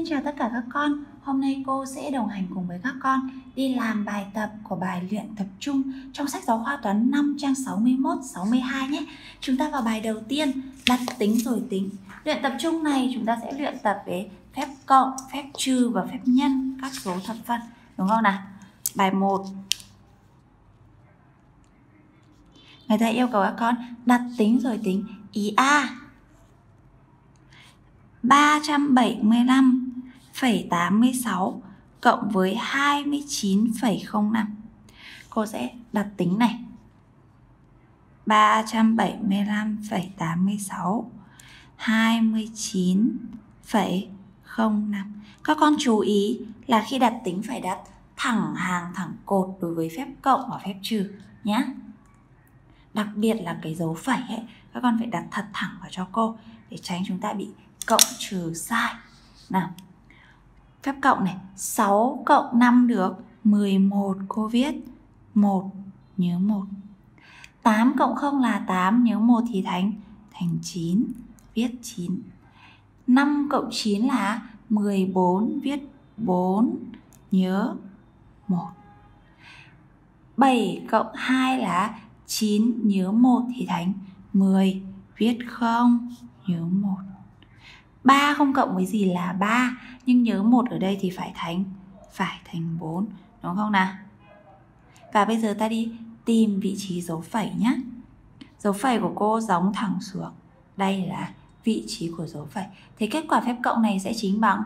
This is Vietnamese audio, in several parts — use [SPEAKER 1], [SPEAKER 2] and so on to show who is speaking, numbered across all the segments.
[SPEAKER 1] chào tất cả các con. Hôm nay cô sẽ đồng hành cùng với các con đi làm bài tập của bài luyện tập trung trong sách giáo khoa toán 5 trang 61-62 nhé. Chúng ta vào bài đầu tiên, đặt tính rồi tính. Luyện tập trung này chúng ta sẽ luyện tập về phép cộng, phép trừ và phép nhân các số thập phân, đúng không nào? Bài 1. Người ta yêu cầu các con đặt tính rồi tính. Ý A: 375,86 cộng với 29,05. Cô sẽ đặt tính này. 375,86 29,05. Các con chú ý là khi đặt tính phải đặt thẳng hàng thẳng cột đối với phép cộng và phép trừ nhé. Đặc biệt là cái dấu phẩy ấy, các con phải đặt thật thẳng vào cho cô để tránh chúng ta bị cộng trừ sai. Nào, phép cộng này, 6 cộng 5 được 11, cô viết 1, nhớ 1. 8 cộng 0 là 8, nhớ 1 thì thành 9, viết 9. 5 cộng 9 là 14, viết 4, nhớ 1. 7 cộng 2 là 9, nhớ 1 thì thành 10, viết 0, nhớ 1. 3 không cộng với gì là 3, nhưng nhớ 1 ở đây thì phải thành 4, đúng không nào? Và bây giờ ta đi tìm vị trí dấu phẩy nhé. Dấu phẩy của cô gióng thẳng xuống. Đây là vị trí của dấu phẩy. Thế kết quả phép cộng này sẽ chính bằng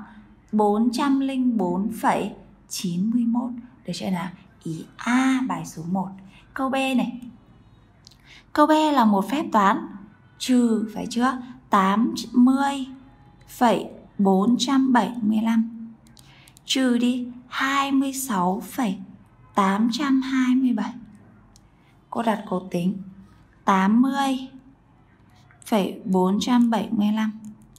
[SPEAKER 1] 404,91. Được chưa nào? Ý A bài số 1. Câu B này. Câu B là một phép toán trừ, phải chưa? 80,475 trừ đi 26,827. Cô đặt cột tính 80,475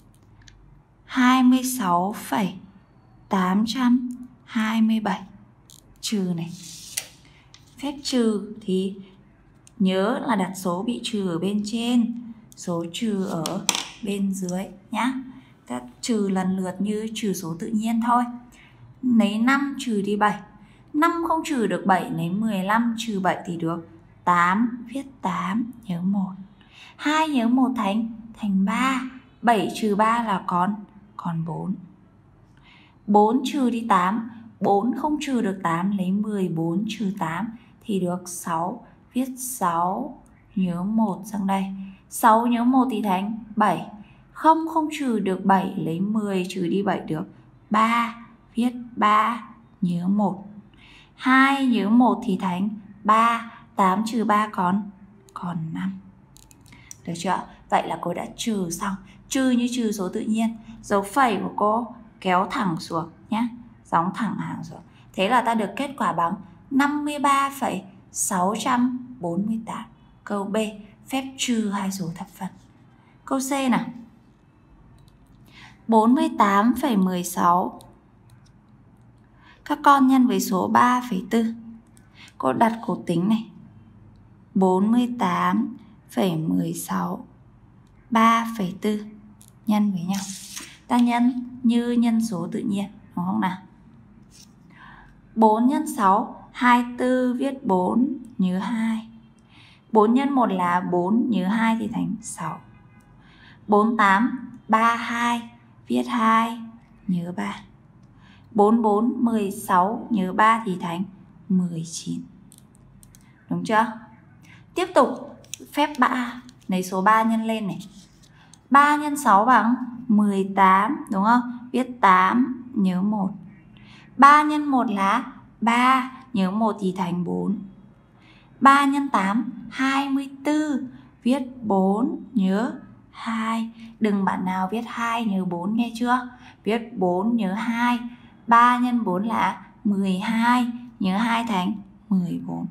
[SPEAKER 1] 26,827 trừ này. Phép trừ thì nhớ là đặt số bị trừ ở bên trên, số trừ ở bên dưới nhá. Ta trừ lần lượt như trừ số tự nhiên thôi. Lấy 5 trừ đi 7. 5 không trừ được 7, lấy 15 trừ 7 thì được 8, viết 8, nhớ 1. 2 nhớ 1 thành 3. 7 trừ 3 là còn 4. 4 trừ đi 8, 4 không trừ được 8, lấy 14 trừ 8 thì được 6, viết 6, nhớ 1 sang đây. 6 nhớ 1 thì thành 7. Không trừ được 7, lấy 10 trừ đi 7 được 3, viết 3, nhớ 1. 2 nhớ 1 thì thành 3, 8 trừ 3 còn 5. Được chưa? Vậy là cô đã trừ xong. Trừ như trừ số tự nhiên. Dấu phẩy của cô kéo thẳng xuống nhé. Gióng thẳng hàng xuống. Thế là ta được kết quả bằng 53,648. Câu B, phép trừ hai số thập phân. Câu C nào. 48,16 các con nhân với số 3,4. Cô đặt cột tính này. 48,16 3,4 nhân với nhau. Ta nhân như nhân số tự nhiên, đúng không nào? 4 nhân 6, 24, viết 4, nhớ 2. 4 nhân 1 là 4, nhớ 2 thì thành 6. 48, 32, viết 2, nhớ 3. 44, 16, nhớ 3 thì thành 19. Đúng chưa? Tiếp tục, phép 3, lấy số 3 nhân lên này. 3 nhân 6 bằng 18, đúng không? Viết 8, nhớ 1. 3 nhân 1 là 3, nhớ 1 thì thành 4. 3 nhân 8, 24, viết 4, nhớ 2. Đừng bạn nào viết 2 nhớ 4 nghe chưa? Viết 4 nhớ 2. 3 nhân 4 là 12, nhớ 2 thành 14.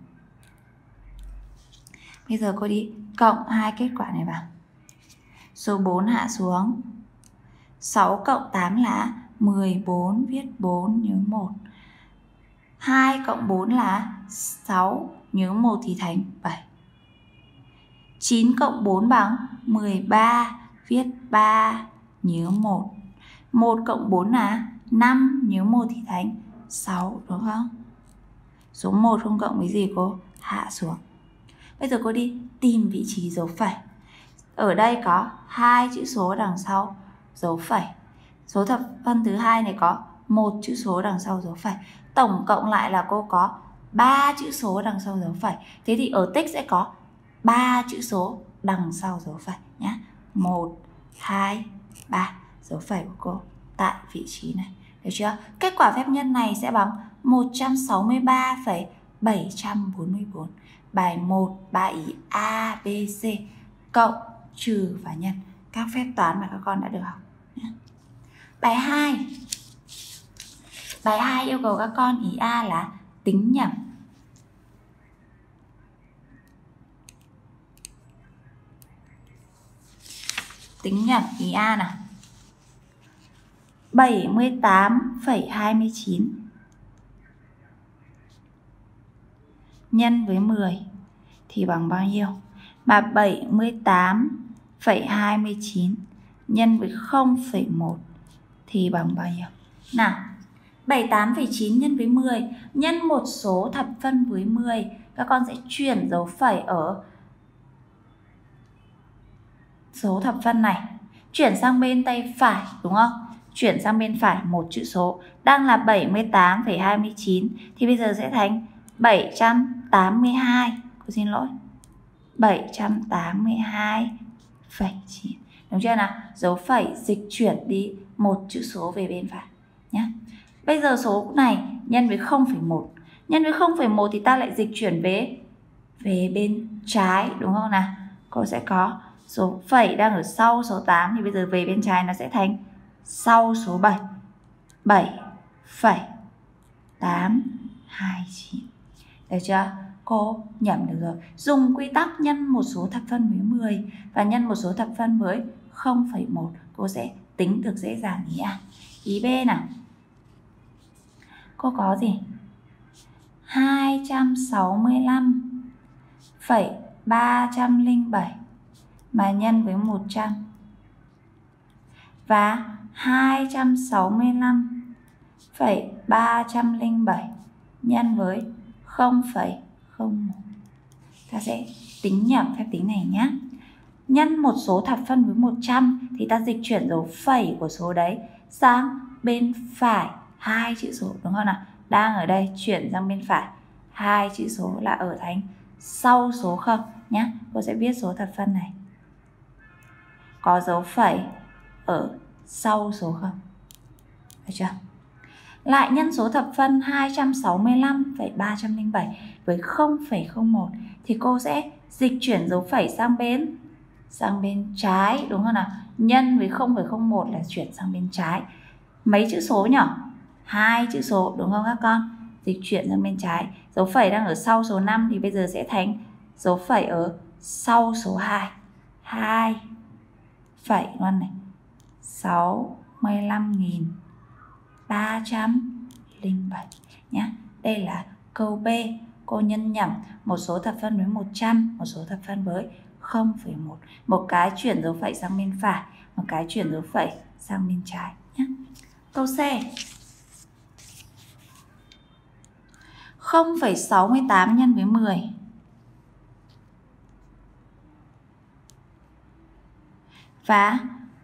[SPEAKER 1] Bây giờ cô đi cộng hai kết quả này vào. Số 4 hạ xuống. 6 cộng 8 là 14, viết 4, nhớ 1. 2 cộng 4 là 6, nhớ 1 thì thành 7. 9 cộng 4 bằng 13, viết 3, nhớ 1. 1 cộng 4 là 5 nhớ 1 thì thành 6 đúng không? Số 1 không cộng với gì cô? Hạ xuống. Bây giờ cô đi tìm vị trí dấu phẩy. Ở đây có 2 chữ số đằng sau dấu phẩy. Số thập phân thứ hai này có 1 chữ số đằng sau dấu phẩy. Tổng cộng lại là cô có 3 chữ số đằng sau dấu phẩy. Thế thì ở tích sẽ có 3 chữ số đằng sau dấu phẩy nhé. 1, 2, 3 dấu phẩy của cô tại vị trí này. Được chưa? Kết quả phép nhân này sẽ bằng 163,744. Bài 1, 3 ý A, B, C cộng, trừ và nhân. Các phép toán mà các con đã được học. Bài 2. Bài 2 yêu cầu các con ý A là tính nhẩm. Tính nhẩm ý A nào. 78,29 nhân với 10 thì bằng bao nhiêu? Mà 78,29 nhân với 0,1 thì bằng bao nhiêu? Nào, 78,9 nhân với 10 nhân một số thập phân với 10. Các con sẽ chuyển dấu phẩy ở số thập phân này, chuyển sang bên tay phải đúng không? Chuyển sang bên phải một chữ số đang là 78,29 thì bây giờ sẽ thành 782. Cô xin lỗi. 782,9. Đúng chưa nào? Dấu phẩy dịch chuyển đi một chữ số về bên phải nhé. Bây giờ số này nhân với 0,1. Nhân với 0,1 thì ta lại dịch chuyển về bên trái đúng không nào? Cô sẽ có số phẩy đang ở sau số 8 thì bây giờ về bên trái nó sẽ thành sau số 7. 7,829. Được chưa? Cô nhẩm được rồi. Dùng quy tắc nhân một số thập phân với 10 và nhân một số thập phân với 0,1. Cô sẽ tính được dễ dàng ý A. Ý B nào. Cô có gì? 265,307 mà nhân với 100 và 265,307 nhân với 0,01. Ta sẽ tính nhẩm phép tính này nhé. Nhân một số thập phân với 100 thì ta dịch chuyển dấu phẩy của số đấy sang bên phải hai chữ số đúng không nào? Đang ở đây chuyển sang bên phải hai chữ số là ở thành sau số 0 nhé. Cô sẽ viết số thập phân này có dấu phẩy ở sau số 0. Được chưa? Lại nhân số thập phân 265,307 với 0,01 thì cô sẽ dịch chuyển dấu phẩy sang bên trái đúng không nào? Nhân với 0,01 là chuyển sang bên trái. Mấy chữ số nhỉ? Hai chữ số đúng không các con? Dịch chuyển sang bên trái. Dấu phẩy đang ở sau số 5 thì bây giờ sẽ thành dấu phẩy ở sau số 2. 2 phẩy luôn này. 65.307 nhé. Đây là câu B. Cô nhân nhẩm một số thập phân với 100, một số thập phân với 0,1. Một cái chuyển dấu phẩy sang bên phải, một cái chuyển dấu phẩy sang bên trái nhé. Câu C. 0,68 nhân với 10 và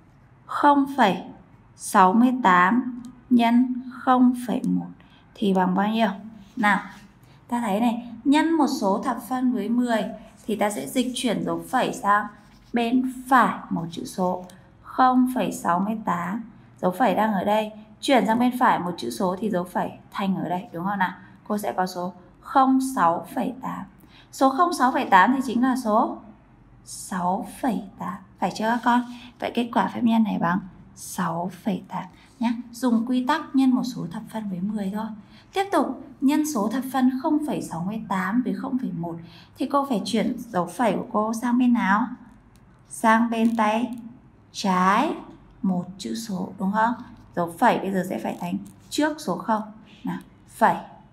[SPEAKER 1] 0,68 nhân 0,1 thì bằng bao nhiêu? Nào, ta thấy này, nhân một số thập phân với 10 thì ta sẽ dịch chuyển dấu phẩy sang bên phải một chữ số 0,68. Dấu phẩy đang ở đây, chuyển sang bên phải một chữ số thì dấu phẩy thành ở đây đúng không nào? Cô sẽ có số 06,8. Số 06,8 thì chính là số 6,8. Phải chưa các con? Vậy kết quả phép nhân này bằng 6,8 nhé. Dùng quy tắc nhân một số thập phân với 10 thôi. Tiếp tục nhân số thập phân 0,68 với 0,1 thì cô phải chuyển dấu phẩy của cô sang bên nào? Sang bên tay trái một chữ số đúng không? Dấu phẩy bây giờ sẽ phải thành trước số 0. Nào, phẩy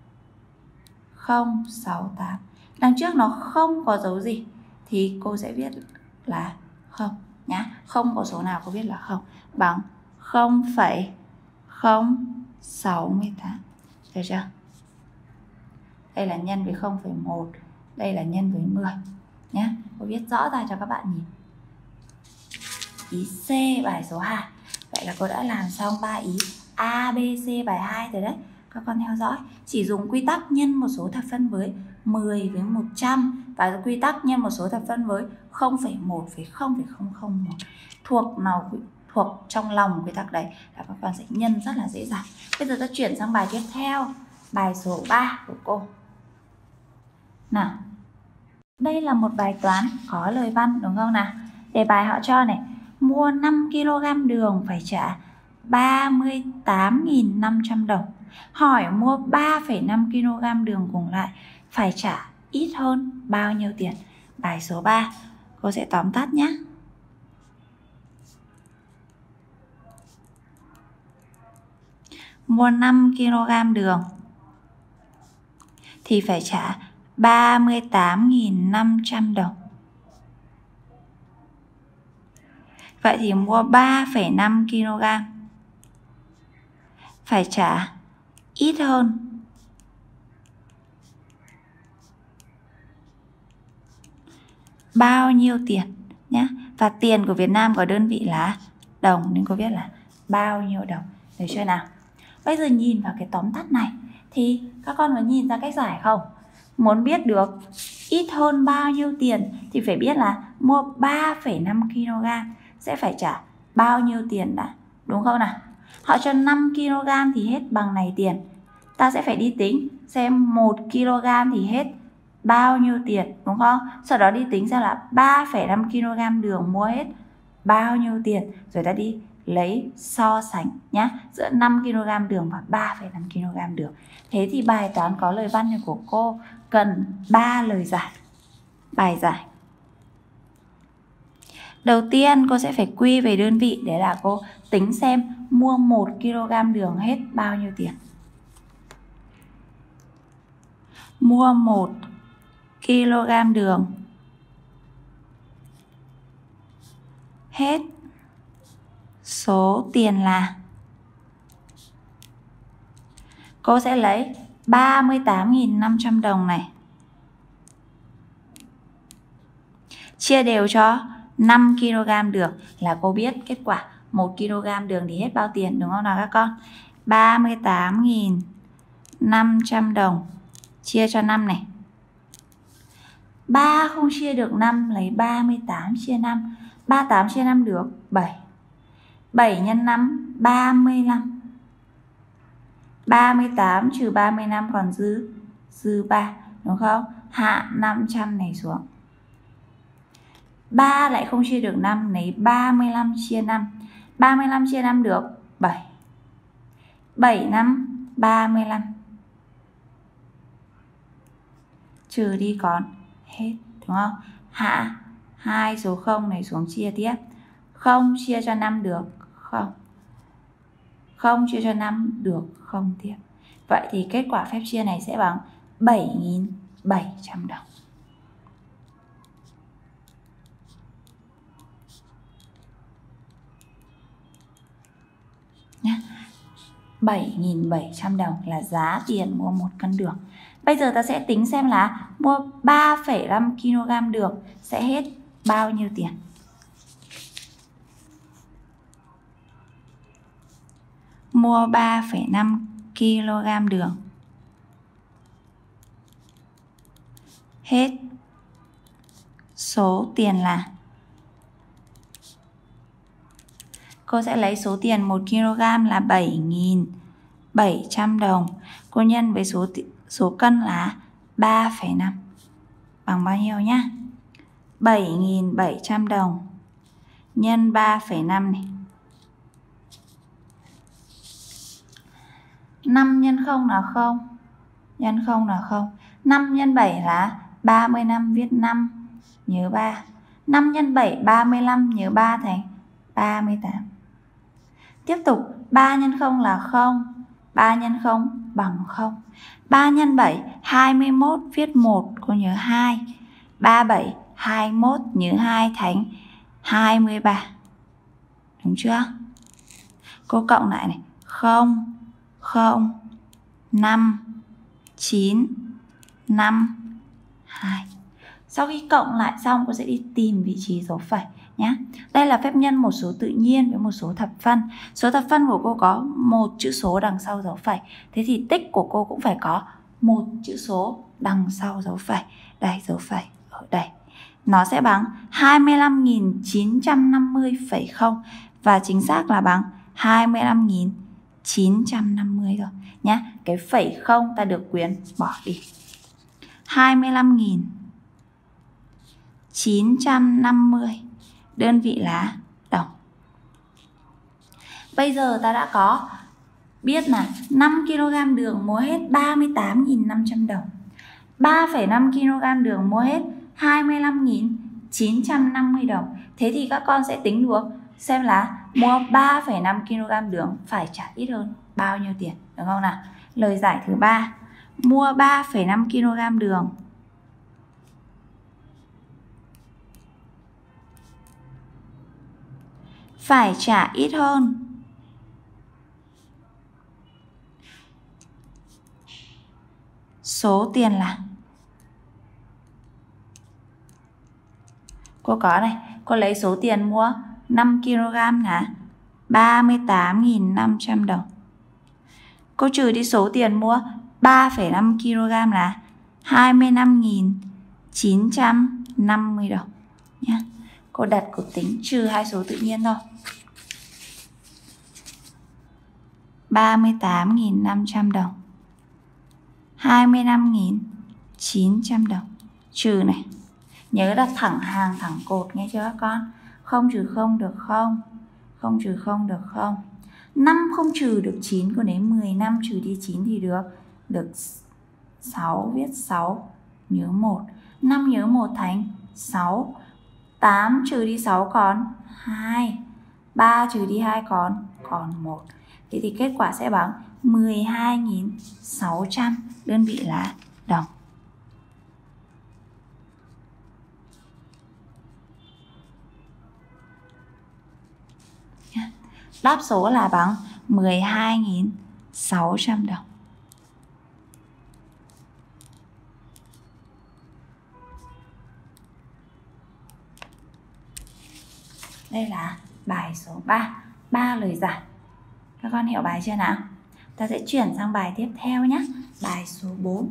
[SPEAKER 1] 068. Đằng trước nó không có dấu gì thì cô sẽ viết là 0 nhá. Không có số nào cô viết là 0 bằng 0,0 68. Được chưa? Đây là nhân với 0,1, đây là nhân với 10 nhé. Cô viết rõ ra cho các bạn nhìn. Ý C bài số 2. Vậy là cô đã làm xong 3 ý A, B, C bài 2 rồi đấy. Các con theo dõi. Chỉ dùng quy tắc nhân một số thập phân với 10 với 100 và quy tắc nhân một số thập phân với 0,1 với 0,001. Thuộc trong lòng quy tắc đấy là các con sẽ nhân rất là dễ dàng. Bây giờ ta chuyển sang bài tiếp theo, bài số 3 của cô. Nào, đây là một bài toán có lời văn đúng không nào? Đề bài họ cho này, mua 5 kg đường phải trả 38.500 đồng. Hỏi mua 3,5 kg đường cùng lại phải trả ít hơn bao nhiêu tiền? Bài số 3, cô sẽ tóm tắt nhé. Mua 5 kg đường thì phải trả 38.500 đồng. Vậy thì mua 3,5 kg phải trả ít hơn bao nhiêu tiền nhé. Và tiền của Việt Nam có đơn vị là đồng nên cô viết là bao nhiêu đồng. Được chưa nào? Bây giờ nhìn vào cái tóm tắt này thì các con có nhìn ra cách giải không? Muốn biết được ít hơn bao nhiêu tiền thì phải biết là mua 3,5 kg sẽ phải trả bao nhiêu tiền đã, đúng không nào? Họ cho 5 kg thì hết bằng này tiền. Ta sẽ phải đi tính xem 1 kg thì hết bao nhiêu tiền, đúng không? Sau đó đi tính xem là 3,5 kg đường mua hết bao nhiêu tiền, rồi ta đi lấy so sánh nhá, giữa 5 kg đường và 3,5 kg đường. Thế thì bài toán có lời văn này của cô cần 3 lời giải. Bài giải. Đầu tiên cô sẽ phải quy về đơn vị, đấy là cô tính xem mua 1 kg đường hết bao nhiêu tiền. Mua 1 kg đường hết số tiền là, cô sẽ lấy 38.500 đồng này chia đều cho 5 kg đường, là cô biết kết quả 1 kg đường thì hết bao tiền, đúng không nào các con? 38.500 đồng chia cho 5 này. 3 không chia được 5, lấy 38 chia 5. 38 chia 5 được 7. 7 nhân 5, 35. 38 trừ 35 còn dư 3, đúng không? Hạ 500 này xuống. 3 lại không chia được 5, lấy 35 chia 5. 35 chia 5 được 7. 7 5, 35. Trừ đi còn hết, đúng không? Hạ 2 số 0 này xuống chia tiếp. 0 chia cho 5 được 0. 0 chia cho 5 được 0 tiếp. Vậy thì kết quả phép chia này sẽ bằng 7.700 đồng. Nhá. 7.700 đồng là giá tiền mua 1 cân đường. Bây giờ ta sẽ tính xem là mua 3,5 kg đường sẽ hết bao nhiêu tiền. Mua 3,5 kg đường hết số tiền là, cô sẽ lấy số tiền 1 kg là 7.700 đồng. Cô nhân với số cân là 3,5 bằng bao nhiêu nhá? 7.700 đồng nhân 3,5 này. 5 nhân 0 là 0. Nhân 0 là 0. 5 nhân 7 là 35, viết 5 nhớ 3. 5 nhân 7 35 nhớ 3 thành 38. Tiếp tục 3 nhân 0 là 0. 3 nhân 0 bằng 0. 3 nhân 7 21, viết 1, cô nhớ 2. 37 21 nhớ 2 thành 23. Đúng chưa? Cô cộng lại này, 0 0, 5, 9, 5, 2. Sau khi cộng lại xong, cô sẽ đi tìm vị trí dấu phẩy nhé. Đây là phép nhân một số tự nhiên với một số thập phân. Số thập phân của cô có một chữ số đằng sau dấu phẩy. Thế thì tích của cô cũng phải có một chữ số đằng sau dấu phẩy. Đây, dấu phẩy ở đây. Nó sẽ bằng 25.950,0 và chính xác là bằng 25.950 rồi nhé. Cái phẩy không ta được quyền bỏ đi. 25.950 đơn vị là đồng. Bây giờ ta đã có biết là 5 kg đường mua hết 38.500 đồng. 3,5 kg đường mua hết 25.950 đồng. Thế thì các con sẽ tính được xem là mua 3,5 kg đường phải trả ít hơn bao nhiêu tiền, được không nào? Lời giải thứ 3. Mua 3,5 kg đường phải trả ít hơn số tiền là, cô có này, cô lấy số tiền mua 5 kg là 38.500 đồng. Cô trừ đi số tiền mua 3,5 kg là 25.950 đồng nhé. Cô đặt cột tính trừ hai số tự nhiên thôi. 38.500 đồng, 25.900 đồng, trừ này. Nhớ đặt thẳng hàng thẳng cột nghe chưa các con? Không trừ không được không, không trừ không được không. 5 không trừ được 9, còn đến 15 trừ đi 9 thì được 6, viết 6 nhớ 1. 5 nhớ 1 thành 6. 8 trừ đi 6 còn 2. 3 trừ đi 2 còn 1. Thế thì kết quả sẽ bằng 12.600 đơn vị là đồng. Đáp số là bằng 12.600 đồng. Đây là bài số 3. 3 lời giải. Các con hiểu bài chưa nào? Ta sẽ chuyển sang bài tiếp theo nhé. Bài số 4.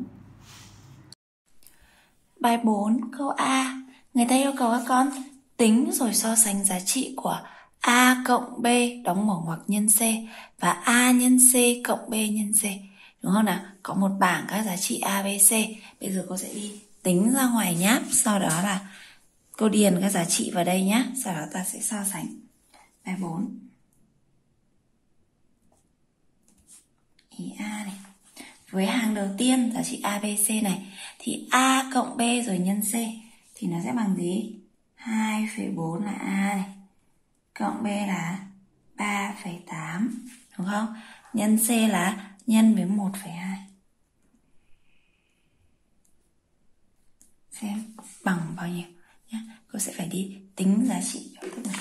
[SPEAKER 1] Bài 4 câu A. Người ta yêu cầu các con tính rồi so sánh giá trị của A cộng B đóng mở ngoặc nhân C và A nhân C cộng B nhân C. Đúng không nào? Có một bảng các giá trị A, B, C. Bây giờ cô sẽ đi tính ra ngoài nháp. Sau đó là cô điền các giá trị vào đây nhé. Sau đó ta sẽ so sánh. Bài 4. Ý A này. Với hàng đầu tiên giá trị A, B, C này thì A cộng B rồi nhân C thì nó sẽ bằng gì? 2,4 là A này. Cộng B là 3,8. Đúng không? Nhân C là nhân với 1,2. Xem bằng bao nhiêu nhé. Cô sẽ phải đi tính giá trị.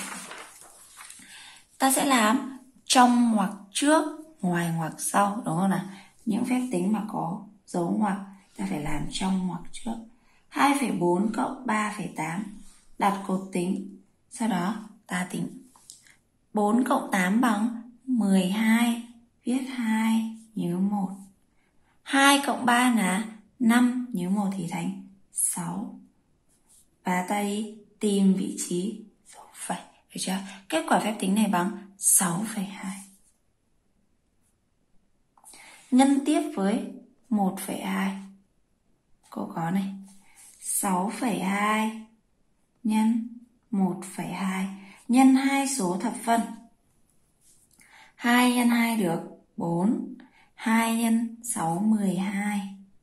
[SPEAKER 1] Ta sẽ làm trong ngoặc trước, ngoài ngoặc sau, đúng không nào? Những phép tính mà có dấu ngoặc ta phải làm trong ngoặc trước. 2,4 cộng 3,8 đặt cột tính. Sau đó ta tính 4 cộng 8 bằng 12, viết 2 nhớ 1. 2 cộng 3 là 5, nhớ 1 thì thành 6. Và ta đi tìm vị trí dấu phẩy, được chưa? Kết quả phép tính này bằng 6,2. Nhân tiếp với 1,2. Cô có này. 6,2 nhân 1,2 nhân hai số thập phân. 2 nhân 2 được 4. 2 nhân 6 12.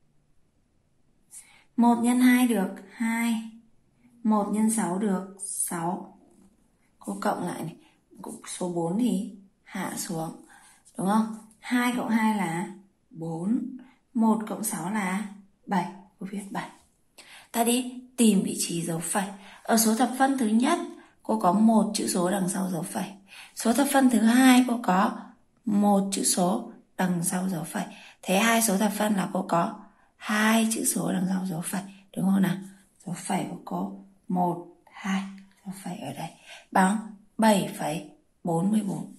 [SPEAKER 1] 1 nhân 2 được 2. 1 nhân 6 được 6. Cô cộng lại này. Số 4 thì hạ xuống. Đúng không? 2 cộng 2 là 4. 1 cộng 6 là 7. Cô viết 7. Ta đi tìm vị trí dấu phẩy. Ở số thập phân thứ nhất, cô có một chữ số đằng sau dấu phẩy. Số thập phân thứ hai, cô có một chữ số đằng sau dấu phẩy. Thế hai số thập phân là cô có 2 chữ số đằng sau dấu phẩy, đúng không nào? Dấu phẩy của cô 1, 2, dấu phẩy ở đây bằng 7,44.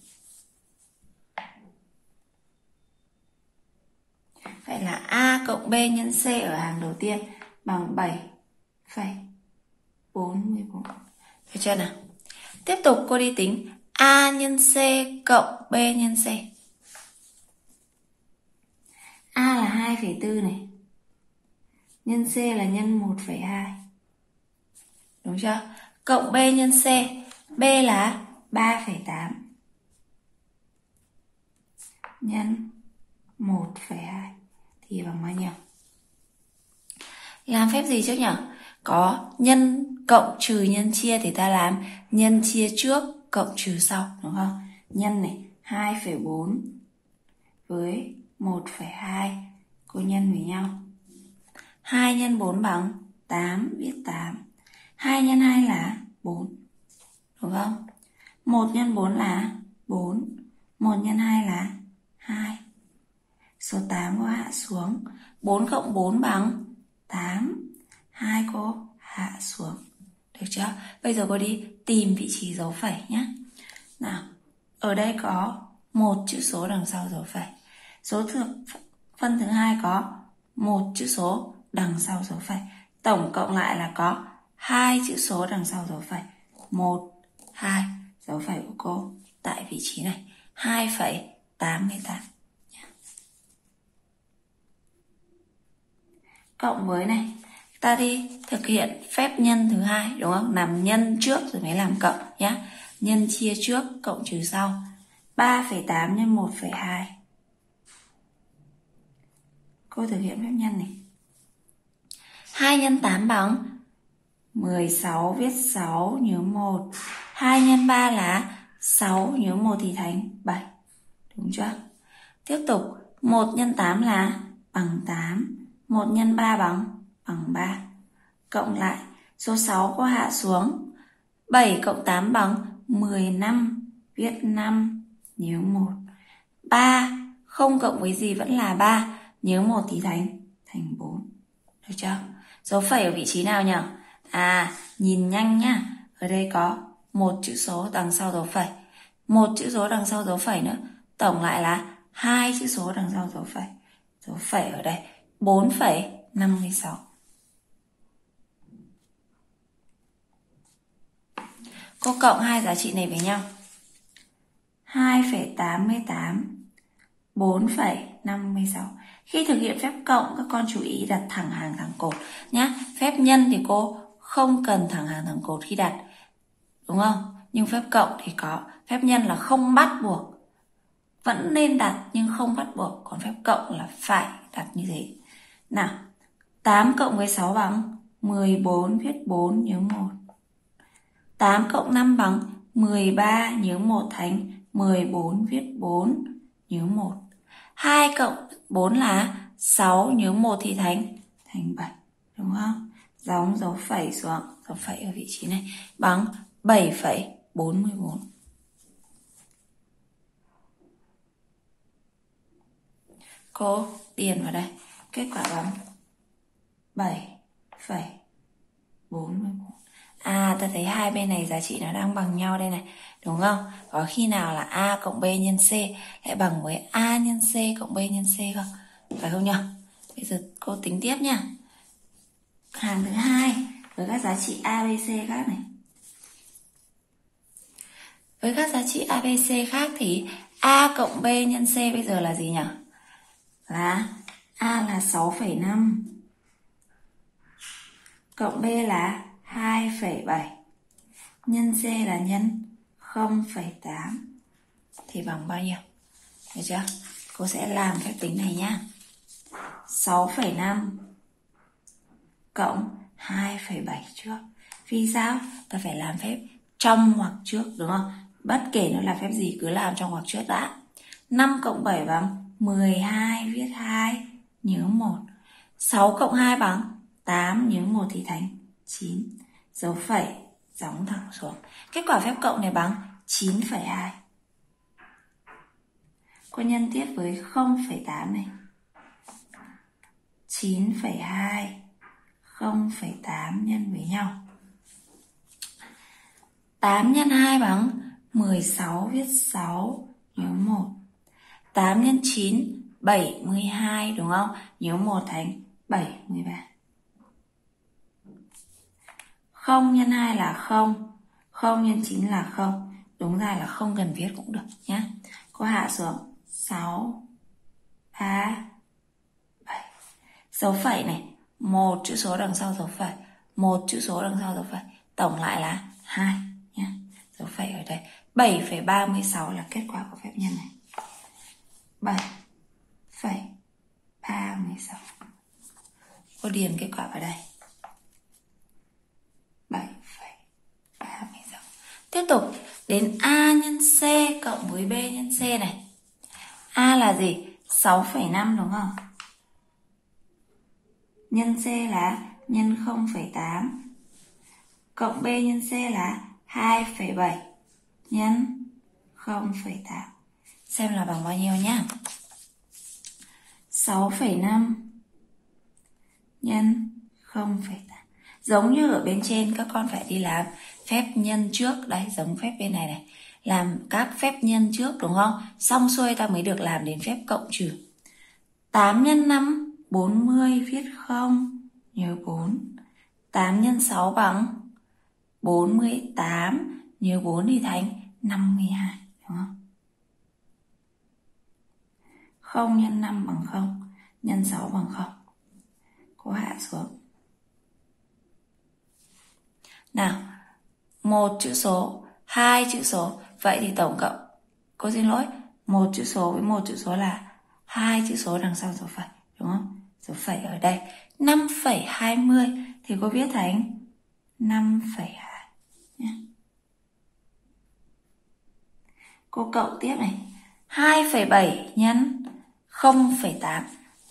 [SPEAKER 1] Vậy là A cộng B nhân C ở hàng đầu tiên bằng 7,44. Được chưa nào? Tiếp tục cô đi tính A nhân C cộng B nhân C. A là 2,4 này. Nhân C là nhân 1,2. Đúng chưa? Cộng B nhân C. B là 3,8. Nhân 1,2 thì bằng bao nhiêu? Làm phép gì trước nhỉ? Có nhân cộng trừ nhân chia thì ta làm nhân chia trước cộng trừ sau, đúng không? Nhân này 2,4 với 1,2 cô nhân với nhau. 2 nhân 4 bằng 8, viết 8. 2 nhân 2 là 4. Đúng không? 1 nhân 4 là 4. 1 nhân 2 là 2. Số 8 cô hạ xuống. 4 cộng 4 bằng 8. 2 cô hạ xuống. Được chưa? Bây giờ cô đi tìm vị trí dấu phẩy nhé. Nào, ở đây có một chữ số đằng sau dấu phẩy. Số phân thứ hai có một chữ số đằng sau dấu phẩy. Tổng cộng lại là có 2 chữ số đằng sau dấu phẩy. 1, 2, dấu phẩy của cô tại vị trí này 2,88. Cộng với này, ta đi thực hiện phép nhân thứ hai, đúng không? Làm nhân trước rồi mới làm cộng nhé. Nhân chia trước, cộng trừ sau. 3,8 nhân 1,2. Cô thực hiện phép nhân này. 2 nhân 8 bằng 16, viết 6 nhớ 1. 2 nhân 3 là 6 nhớ 1 thì thành 7. Đúng chưa? Tiếp tục, 1 nhân 8 là bằng 8. 1 nhân 3 bằng 3. Cộng lại, số 6 có hạ xuống. 7 cộng 8 bằng 15, viết 5, nhớ 1. 3, không cộng với gì vẫn là 3, nhớ 1 thì thành 4. Được chưa? Dấu phẩy ở vị trí nào nhỉ? Nhìn nhanh nhá. Ở đây có một chữ số đằng sau dấu phẩy. Một chữ số đằng sau dấu phẩy nữa. Tổng lại là 2 chữ số đằng sau dấu phẩy. Dấu phẩy ở đây 4,56. Cô cộng hai giá trị này với nhau. 2,88, 4,56. Khi thực hiện phép cộng, các con chú ý đặt thẳng hàng thẳng cột nhé. Phép nhân thì cô không cần thẳng hàng thẳng cột khi đặt, đúng không? Nhưng phép cộng thì có. Phép nhân là không bắt buộc, vẫn nên đặt nhưng không bắt buộc. Còn phép cộng là phải đặt như thế. Nào, 8 cộng với 6 bằng 14, viết 4, nhớ 1. 8 cộng 5 bằng 13, nhớ 1 thành 14, viết 4, nhớ 1. 2 cộng 4 là 6, nhớ 1 thì thành 7, đúng không? Đóng dấu phẩy xuống, dấu phẩy ở vị trí này bằng 7,44. Cô điền vào đây, kết quả bằng 7,44. Ta thấy hai bên này giá trị nó đang bằng nhau đây này, đúng không? Có khi nào là A cộng B nhân C lại bằng với A nhân C cộng B nhân C không? Phải không nhỉ? Bây giờ cô tính tiếp nha. Hàng thứ hai với các giá trị A, B, C khác này. Với các giá trị A, B, C khác thì A cộng B nhân C bây giờ là gì nhỉ? Là A là 6,5 cộng B là 2,7 nhân C là nhân 0,8 thì bằng bao nhiêu? Được chưa? Cô sẽ làm phép tính này nhá. 6,5 cộng 2,7 trước. Vì sao? Ta phải làm phép trong hoặc trước, đúng không? Bất kể nó là phép gì cứ làm trong hoặc trước đã. 5 cộng 7 bằng 12, viết 2, nhớ 1. 6 cộng 2 bằng 8, nhớ 1 thì thành 9. Dấu phẩy gióng thẳng xuống. Kết quả phép cộng này bằng 9,2. Cô nhân tiếp với 0,8 này. 9,2 0,8 nhân với nhau. 8 nhân 2 bằng 16, viết 6, nhớ 1. 8 nhân 9 72 đúng không? Nhớ 1 thành 73. 0 nhân 2 là 0, 0 nhân 9 là 0. Đúng ra là không cần viết cũng được nhé. Cô hạ xuống 6, 3, 7. Dấu phẩy này, một chữ số đằng sau dấu phẩy, một chữ số đằng sau dấu phẩy, tổng lại là 2 nhé. Dấu phẩy ở đây. 7,36 là kết quả của phép nhân này. 7,36. Cô điền kết quả vào đây. 7,36. Tiếp tục đến A nhân C cộng với B nhân C này. A là gì? 6,5 đúng không? Nhân C là nhân 0,8. Cộng B nhân C là 2,7 nhân 0,8. Xem là bằng bao nhiêu nhá. 6,5 nhân 0,8. Giống như ở bên trên các con phải đi làm phép nhân trước. Đấy, giống phép bên này này. Làm các phép nhân trước đúng không? Xong xuôi ta mới được làm đến phép cộng trừ. 8 nhân 5 40, viết 0, nhớ 4. 8 nhân 6 bằng 48, nhớ 4 thì thành 52 đúng không? 0 nhân 5 bằng 0, nhân 6 bằng 0. Cô hạ xuống. Nào, một chữ số, hai chữ số, vậy thì tổng cộng, cô xin lỗi, một chữ số với một chữ số là hai chữ số đằng sau dấu phẩy, đúng không? Dấu phẩy ở đây 5,20 thì cô viết thành 5,2 nhé. Cô cộng tiếp này, 2,7 nhân 0,8.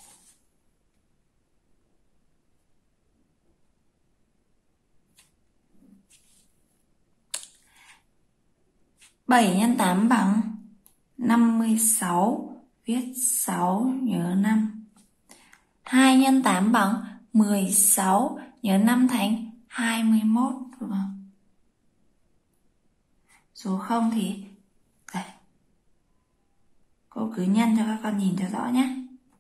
[SPEAKER 1] 7 nhân 8 bằng 56, viết 6, nhớ 5. 2 nhân 8 bằng 16, nhớ 5 thành 21, đúng không? Số 0 thì đây. Cô cứ nhân cho các con nhìn cho rõ nhé.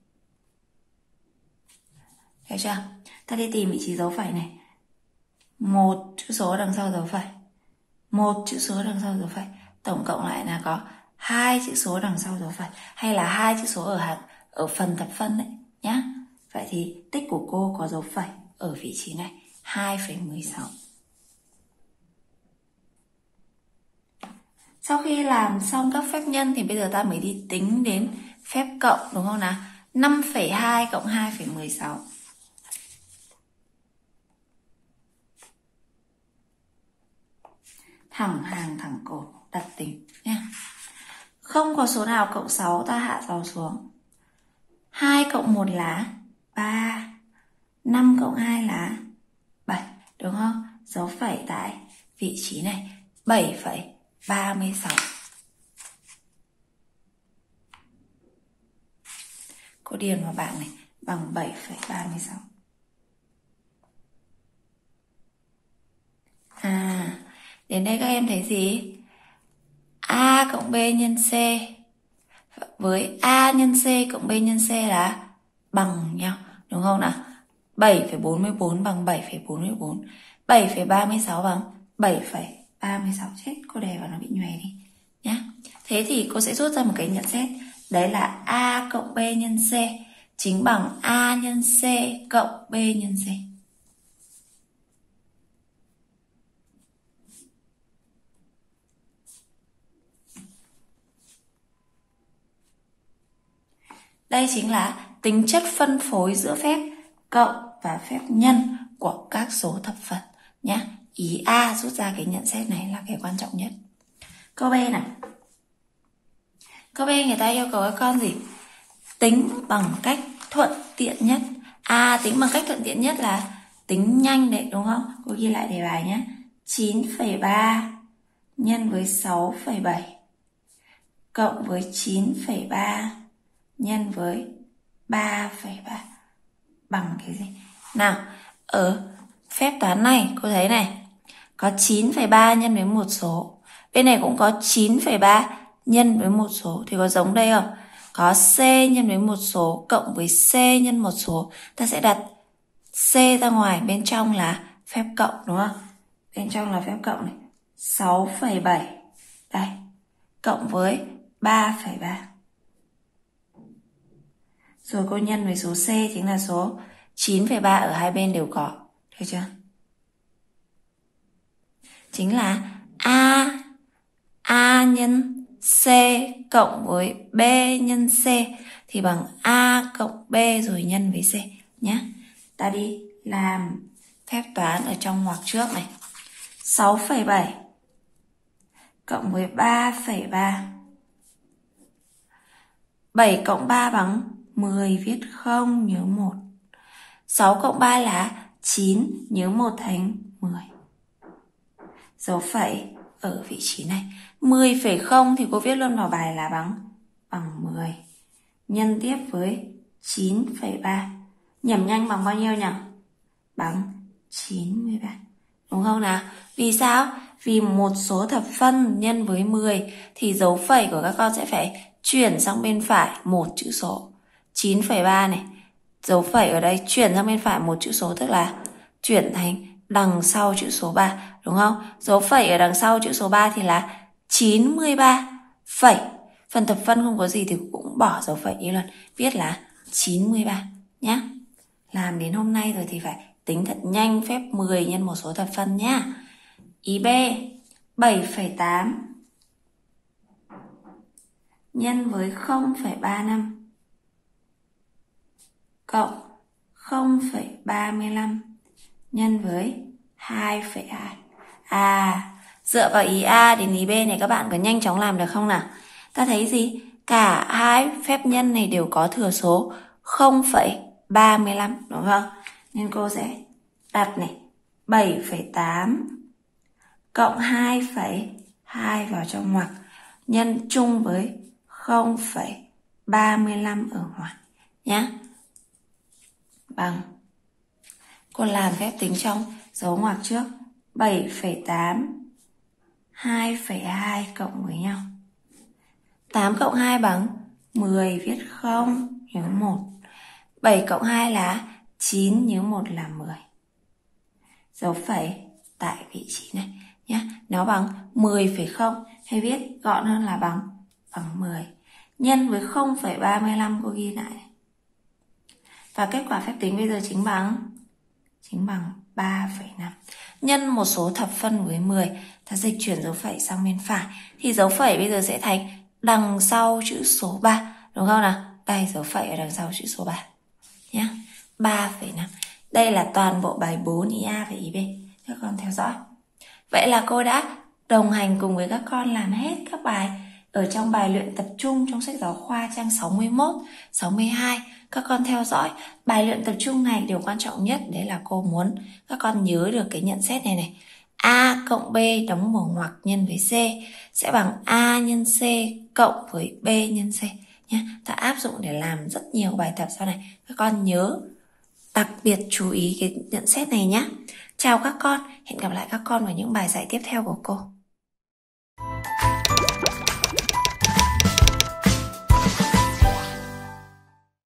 [SPEAKER 1] Thấy chưa? Ta đi tìm vị trí dấu phẩy này. Một chữ số đằng sau dấu phẩy, một chữ số đằng sau dấu phẩy, tổng cộng lại là có hai chữ số đằng sau dấu phẩy, hay là hai chữ số ở phần thập phân đấy nhá. Vậy thì tích của cô có dấu phẩy ở vị trí này, 2,16. Sau khi làm xong các phép nhân thì bây giờ ta mới đi tính đến phép cộng, đúng không nào? 5,2 cộng 2,16. Thẳng hàng thẳng cột, đặt tính nhé. Không có số nào cộng 6, ta hạ dấu xuống. 2 cộng 1 là 3, 5 cộng 2 là 7, đúng không? Dấu phẩy tại vị trí này, 7,36. Cô điền vào bảng này, bằng 7,36. Đến đây các em thấy gì? A cộng B nhân C với A nhân C cộng B nhân C là bằng nhau, đúng không nào? 7,44 bằng 7,44, 7,36 bằng 7,36. Chết, cô đè vào nó bị nhòe đi nhá. Thế thì cô sẽ rút ra một cái nhận xét, đấy là A cộng B nhân C chính bằng A nhân C cộng B nhân C. Đây chính là tính chất phân phối giữa phép cộng và phép nhân của các số thập phân nhé. Ý A rút ra cái nhận xét này là cái quan trọng nhất. Câu B này. Câu B người ta yêu cầu các con gì? Tính bằng cách thuận tiện nhất. Tính bằng cách thuận tiện nhất là tính nhanh đấy, đúng không? Cô ghi lại đề bài nhé. 9,3 nhân với 6,7 cộng với 9,3 nhân với 3,3 bằng cái gì? Nào, ở phép toán này cô thấy này, có 9,3 nhân với một số. Bên này cũng có 9,3 nhân với một số thì có giống đây không? Có C nhân với một số cộng với C nhân một số. Ta sẽ đặt C ra ngoài, bên trong là phép cộng đúng không? Bên trong là phép cộng này. 6,7 đây, cộng với 3,3. Rồi cô nhân với số C chính là số 9,3 ở hai bên đều có. Được chưa? Chính là A nhân C cộng với B nhân C thì bằng A cộng B rồi nhân với C nhé. Ta đi làm phép toán ở trong ngoặc trước này. 6,7 cộng với 3,3. 7 cộng 3 bằng 10, viết 0 nhớ 1. 6 cộng 3 là 9, nhớ 1 thành 10. Dấu phẩy ở vị trí này. 10,0 thì cô viết luôn vào bài là bằng 10. Nhân tiếp với 9,3. Nhẩm nhanh bằng bao nhiêu nhỉ? Bằng 93. Đúng không nào? Vì sao? Vì một số thập phân nhân với 10 thì dấu phẩy của các con sẽ phải chuyển sang bên phải một chữ số. 9,3 này. Dấu phẩy ở đây chuyển sang bên phải một chữ số, tức là chuyển thành đằng sau chữ số 3, đúng không? Dấu phẩy ở đằng sau chữ số 3 thì là 93 phẩy. Phần thập phân không có gì thì cũng bỏ dấu phẩy đi luôn, viết là 93 nhé. Làm đến hôm nay rồi thì phải tính thật nhanh phép 10 nhân một số thập phân nhá. Ý B, 7,8 nhân với 0,35 cộng 0,35 nhân với 2,2. Dựa vào ý A đến ý B này các bạn có nhanh chóng làm được không nào? Ta thấy gì? Cả hai phép nhân này đều có thừa số 0,35 đúng không? Nên cô sẽ đặt này 7,8 cộng 2,2 vào trong ngoặc, nhân chung với 0,35 ở ngoài nhé. Bằng, cô làm phép tính trong dấu ngoặc trước. 7,8 2,2 cộng với nhau. 8 cộng 2 bằng 10, viết 0 nhớ 1. 7 cộng 2 là 9, nhớ 1 là 10. Dấu phẩy tại vị trí này nhé. Nó bằng 10,0 hay viết gọn hơn là bằng 10. Nhân với 0,35 cô ghi lại. Và kết quả phép tính bây giờ chính bằng 3,5. Nhân một số thập phân với 10, ta dịch chuyển dấu phẩy sang bên phải thì dấu phẩy bây giờ sẽ thành đằng sau chữ số 3, đúng không nào? Đây, dấu phẩy ở đằng sau chữ số 3 nhé. 3,5. Đây là toàn bộ bài 4 ý A và ý B. Các con theo dõi. Vậy là cô đã đồng hành cùng với các con làm hết các bài ở trong bài luyện tập trung trong sách giáo khoa trang 61, 62. Các con theo dõi. Bài luyện tập trung này điều quan trọng nhất đấy là cô muốn các con nhớ được cái nhận xét này này. A cộng B đóng mở ngoặc nhân với C sẽ bằng A nhân C cộng với B nhân C nhé. Ta áp dụng để làm rất nhiều bài tập sau này. Các con nhớ đặc biệt chú ý cái nhận xét này nhé. Chào các con, hẹn gặp lại các con vào những bài giải tiếp theo của cô.